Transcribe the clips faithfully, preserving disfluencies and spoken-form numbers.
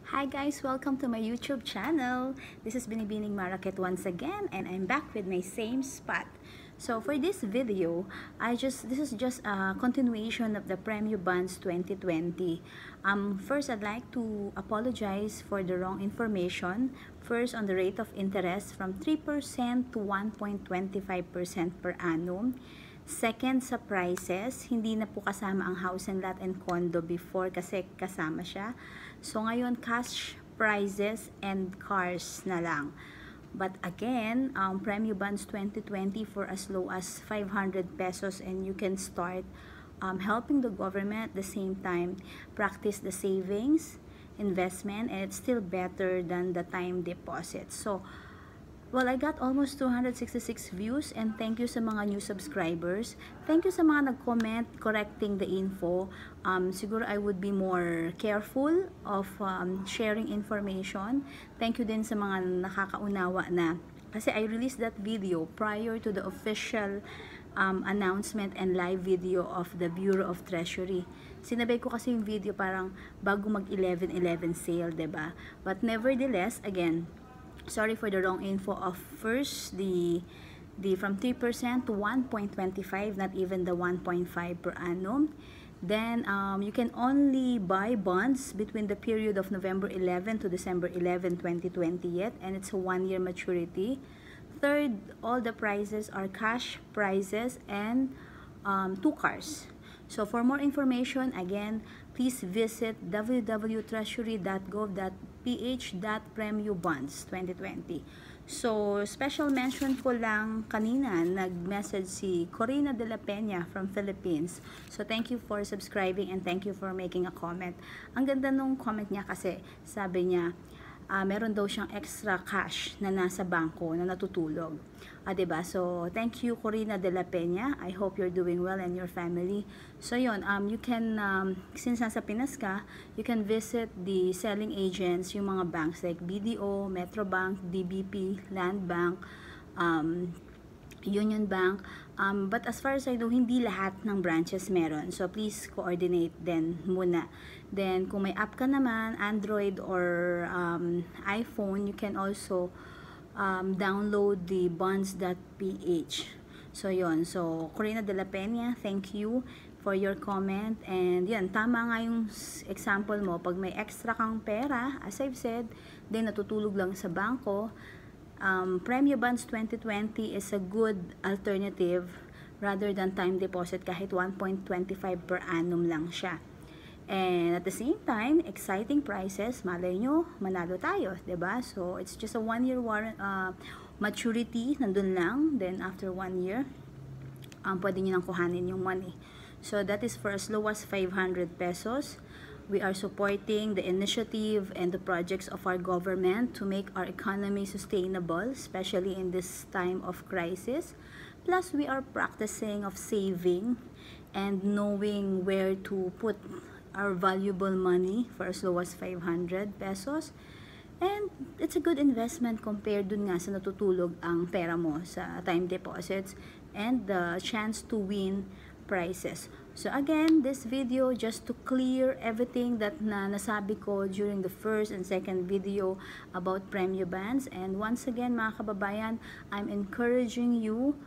Hi guys, welcome to my YouTube channel. This is Binibining Market once again, and I'm back with my same spot. So for this video, I just this is just a continuation of the Premyo Bonds twenty twenty. Um, first, I'd like to apologize for the wrong information. First, on the rate of interest from three percent to one point two five percent per annum. Second, sa prices, hindi na po kasama ang house and lot and condo before kasi kasama siya. So ngayon, cash prices and cars na lang. But again, um, Premyo Bonds twenty twenty for as low as five hundred pesos, and you can start um, helping the government at the same time practice the savings, investment, and it's still better than the time deposit. So, well, I got almost two hundred sixty-six views, and thank you sa mga new subscribers. Thank you sa mga nag-comment correcting the info. Um, siguro I would be more careful of um, sharing information. Thank you din sa mga nakakaunawa na. Kasi I released that video prior to the official um, announcement and live video of the Bureau of Treasury. Sinabay ko kasi yung video parang bago mag eleven eleven sale, diba? But nevertheless, again, sorry for the wrong info of first the the from three percent to one point two five, not even the one point five per annum. Then um, you can only buy bonds between the period of November eleventh to December eleventh twenty twenty yet, and it's a one year maturity. Third, all the prices are cash prices and um, two cars. So for more information, again, please visit w w w dot treasury dot gov dot p h dot premyo bonds twenty twenty. So, special mention ko lang kanina, nag-message si Corina de la Peña from Philippines. So, thank you for subscribing and thank you for making a comment. Ang ganda nung comment niya kasi, sabi niya, Uh, meron daw siyang extra cash na nasa bangko na natutulog. Ah, diba? So, thank you, Corina de la Peña. I hope you're doing well and your family. So, yun, um, you can, um, since nasa Pinas ka, you can visit the selling agents, yung mga banks like B D O, Metrobank, D B P, Land Bank, um, Union Bank. Um, but as far as I know, hindi lahat ng branches meron. So, please coordinate then muna. Then, kung may app ka naman, Android or um, iPhone, you can also um, download the bonds dot p h. So, yon. So, Corina de la Peña, thank you for your comment. And, yan, tama nga yung example mo. Pag may extra kang pera, as I've said, then natutulog lang sa bangko. Um, Premyo Bonds twenty twenty is a good alternative rather than time deposit kahit one point two five per annum lang siya. And at the same time, exciting prices, malay nyo, manalo tayo, diba? So, it's just a one year warrant, uh, maturity, nandun lang. Then, after one year, um, pwede nyo nang kuhanin yung money. So, that is for as low as five hundred pesos. We are supporting the initiative and the projects of our government to make our economy sustainable, especially in this time of crisis. Plus, we are practicing of saving and knowing where to put our valuable money for as low as five hundred pesos. And it's a good investment compared dun nga sa natutulog ang pera mo sa time deposits and the chance to win prices. So again, this video just to clear everything that na nasabi ko during the first and second video about Premyo Bonds. And once again, mga kababayan, I'm encouraging you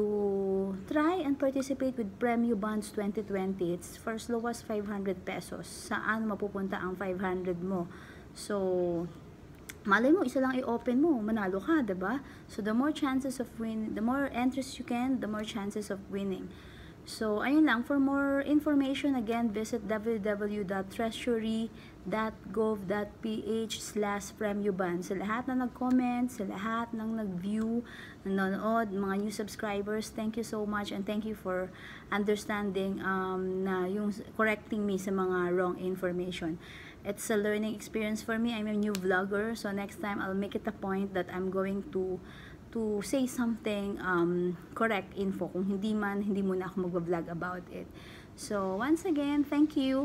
to try and participate with Premyo Bonds twenty twenty. It's for as low as five hundred pesos. Saan mapupunta ang five hundred mo? So, malay mo, isa lang i-open mo, manalo ka, diba? So, the more chances of win, the more entries you can, the more chances of winning. So, ayun lang. For more information, again, visit w w w dot treasury dot gov dot p h slash premyo bonds. Sa lahat na nag-comment, sa lahat ng nag-view, nanonood, mga new subscribers, thank you so much and thank you for understanding um, na yung correcting me sa mga wrong information. It's a learning experience for me. I'm a new vlogger, so next time I'll make it a point that I'm going to to say something um, correct info. Kung hindi man, hindi muna ako mag-vlog about it. So, once again, thank you.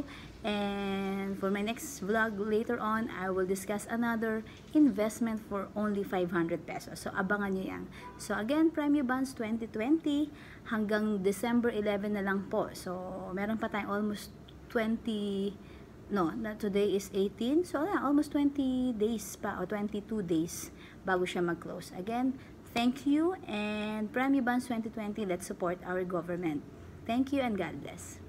And for my next vlog later on, I will discuss another investment for only five hundred pesos. So, abangan nyo yan. So, again, Premyo Bonds twenty twenty hanggang December eleven na lang po. So, meron pa tayong almost twenty no, na today is eighteen. So, yeah, almost twenty days pa, o twenty-two days bago siya mag-close. Again, thank you, and Premyo Bonds twenty twenty, let's support our government. Thank you and God bless.